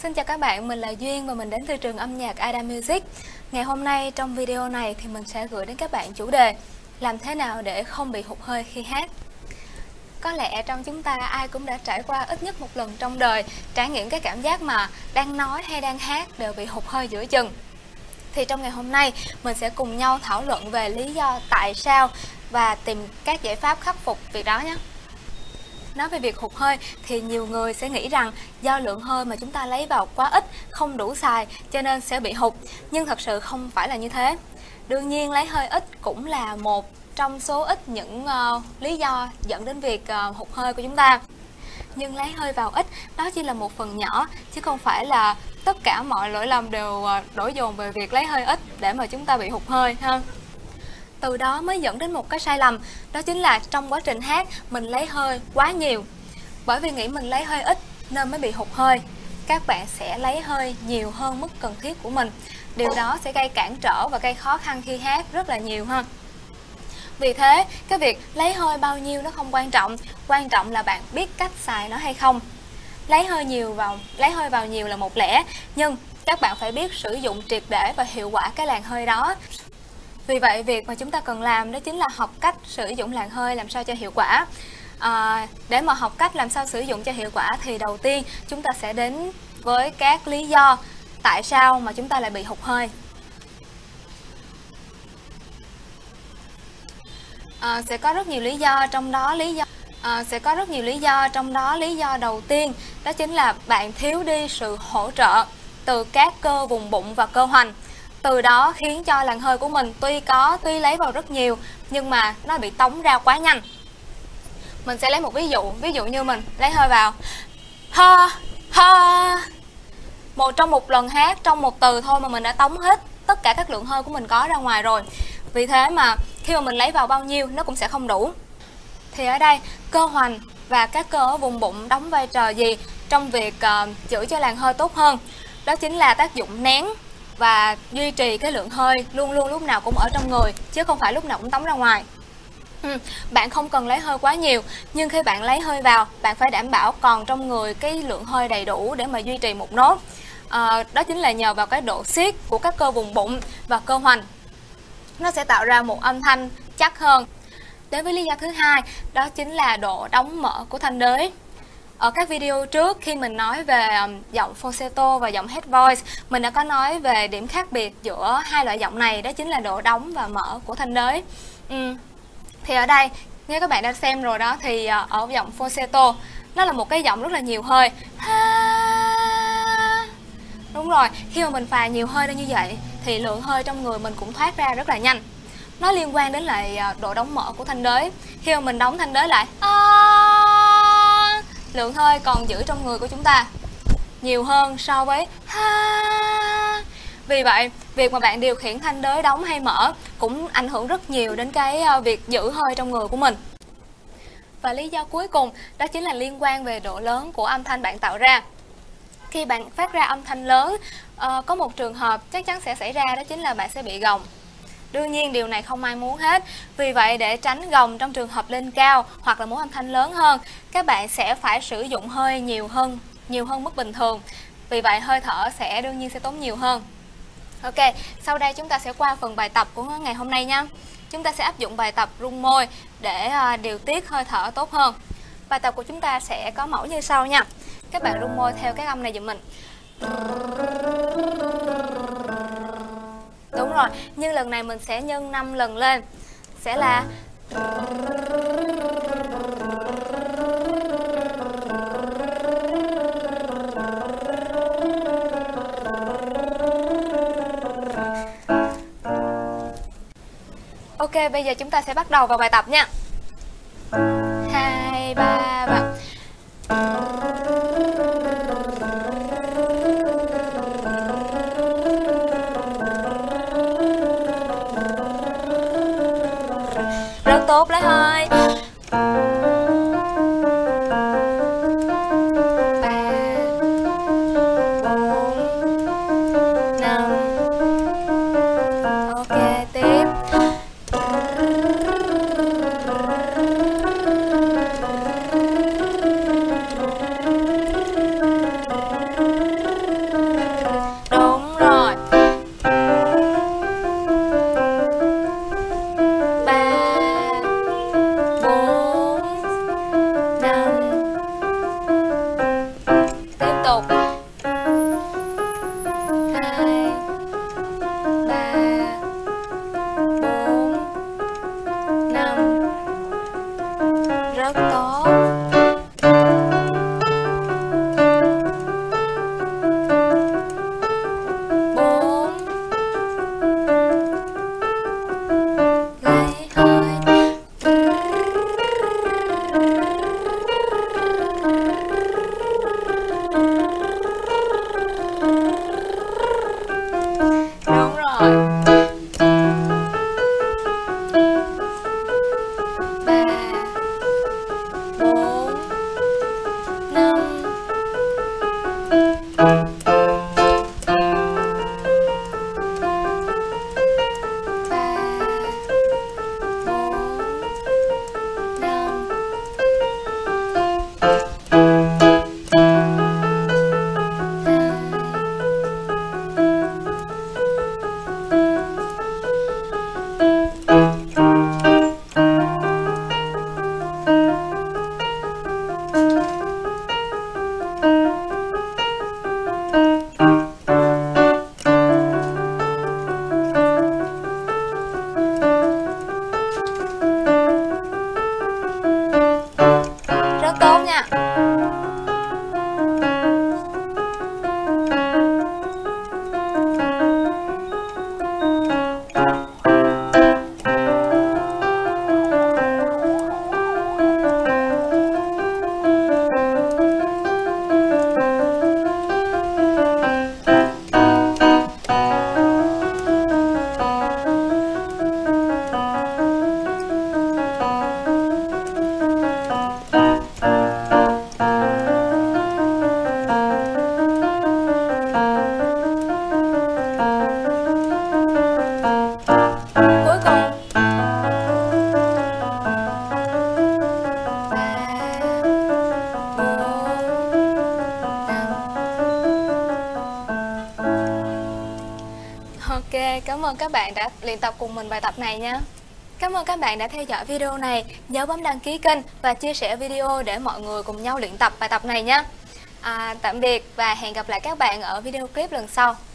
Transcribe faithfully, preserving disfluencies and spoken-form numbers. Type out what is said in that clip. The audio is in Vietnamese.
Xin chào các bạn, mình là Duyên và mình đến từ trường âm nhạc Ada Music. Ngày hôm nay trong video này thì mình sẽ gửi đến các bạn chủ đề làm thế nào để không bị hụt hơi khi hát. Có lẽ trong chúng ta ai cũng đã trải qua ít nhất một lần trong đời trải nghiệm cái cảm giác mà đang nói hay đang hát đều bị hụt hơi giữa chừng. Thì trong ngày hôm nay mình sẽ cùng nhau thảo luận về lý do tại sao và tìm các giải pháp khắc phục việc đó nhé. Nói về việc hụt hơi thì nhiều người sẽ nghĩ rằng do lượng hơi mà chúng ta lấy vào quá ít, không đủ xài cho nên sẽ bị hụt. Nhưng thật sự không phải là như thế. Đương nhiên lấy hơi ít cũng là một trong số ít những uh, lý do dẫn đến việc uh, hụt hơi của chúng ta. Nhưng lấy hơi vào ít đó chỉ là một phần nhỏ, chứ không phải là tất cả mọi lỗi lầm đều uh, đổ dồn về việc lấy hơi ít để mà chúng ta bị hụt hơi ha. Từ đó mới dẫn đến một cái sai lầm, đó chính là trong quá trình hát mình lấy hơi quá nhiều. Bởi vì nghĩ mình lấy hơi ít nên mới bị hụt hơi. Các bạn sẽ lấy hơi nhiều hơn mức cần thiết của mình. Điều đó sẽ gây cản trở và gây khó khăn khi hát rất là nhiều ha. Vì thế, cái việc lấy hơi bao nhiêu nó không quan trọng, quan trọng là bạn biết cách xài nó hay không. Lấy hơi nhiều vào, lấy hơi vào nhiều là một lẽ, nhưng các bạn phải biết sử dụng triệt để và hiệu quả cái làn hơi đó. Vì vậy, việc mà chúng ta cần làm đó chính là học cách sử dụng làn hơi làm sao cho hiệu quả. À, để mà học cách làm sao sử dụng cho hiệu quả thì đầu tiên chúng ta sẽ đến với các lý do tại sao mà chúng ta lại bị hụt hơi. À, sẽ có rất nhiều lý do, trong đó lý do à, sẽ có rất nhiều lý do trong đó lý do đầu tiên đó chính là bạn thiếu đi sự hỗ trợ từ các cơ vùng bụng và cơ hoành. Từ đó khiến cho làn hơi của mình tuy có, tuy lấy vào rất nhiều nhưng mà nó bị tống ra quá nhanh. Mình sẽ lấy một ví dụ, ví dụ như mình lấy hơi vào ha ha. Một trong một lần hát, trong một từ thôi mà mình đã tống hết tất cả các lượng hơi của mình có ra ngoài rồi. Vì thế mà khi mà mình lấy vào bao nhiêu nó cũng sẽ không đủ. Thì ở đây cơ hoành và các cơ ở vùng bụng đóng vai trò gì trong việc uh, giữ cho làn hơi tốt hơn? Đó chính là tác dụng nén và duy trì cái lượng hơi luôn luôn lúc nào cũng ở trong người, chứ không phải lúc nào cũng tống ra ngoài. ừ, Bạn không cần lấy hơi quá nhiều, nhưng khi bạn lấy hơi vào bạn phải đảm bảo còn trong người cái lượng hơi đầy đủ để mà duy trì một nốt. à, Đó chính là nhờ vào cái độ siết của các cơ vùng bụng và cơ hoành. Nó sẽ tạo ra một âm thanh chắc hơn. Đến với lý do thứ hai, đó chính là độ đóng mở của thanh đới. Ở các video trước khi mình nói về giọng falsetto và giọng head voice, mình đã có nói về điểm khác biệt giữa hai loại giọng này, đó chính là độ đóng và mở của thanh đới. Ừ. Thì ở đây, như các bạn đã xem rồi đó, thì ở giọng falsetto nó là một cái giọng rất là nhiều hơi. Đúng rồi, khi mà mình phà nhiều hơi ra như vậy thì lượng hơi trong người mình cũng thoát ra rất là nhanh. Nó liên quan đến lại độ đóng mở của thanh đới. Khi mà mình đóng thanh đới lại, lượng hơi còn giữ trong người của chúng ta nhiều hơn so với ha. Vì vậy, việc mà bạn điều khiển thanh đới đóng hay mở cũng ảnh hưởng rất nhiều đến cái việc giữ hơi trong người của mình. Và lý do cuối cùng đó chính là liên quan về độ lớn của âm thanh bạn tạo ra. Khi bạn phát ra âm thanh lớn, uh, có một trường hợp chắc chắn sẽ xảy ra, đó chính là bạn sẽ bị gồng. Đương nhiên điều này không ai muốn hết. Vì vậy để tránh gồng trong trường hợp lên cao hoặc là muốn âm thanh lớn hơn, các bạn sẽ phải sử dụng hơi nhiều hơn, nhiều hơn mức bình thường. Vì vậy hơi thở sẽ đương nhiên sẽ tốn nhiều hơn. Ok, sau đây chúng ta sẽ qua phần bài tập của ngày hôm nay nha. Chúng ta sẽ áp dụng bài tập rung môi để uh, điều tiết hơi thở tốt hơn. Bài tập của chúng ta sẽ có mẫu như sau nha. Các bạn rung môi theo các âm này giùm mình. Đúng rồi, nhưng lần này mình sẽ nhân năm lần lên. Sẽ là ok, bây giờ chúng ta sẽ bắt đầu vào bài tập nha. Hai, ba và rất tốt, lấy hơi. Ba, bốn, năm. Ok, tiếp. tục. Hai, ba, bốn, năm. Rất tốt. Bốn. Lấy hơi. Đúng rồi. Ba, bốn, năm. Ba, bốn, năm. Rất tốt nha. Cuối cùng. Ba, bốn, năm. Ok, cảm ơn các bạn đã luyện tập cùng mình bài tập này nha. Cảm ơn các bạn đã theo dõi video này. Nhớ bấm đăng ký kênh và chia sẻ video để mọi người cùng nhau luyện tập bài tập này nhé. À, tạm biệt và hẹn gặp lại các bạn ở video clip lần sau.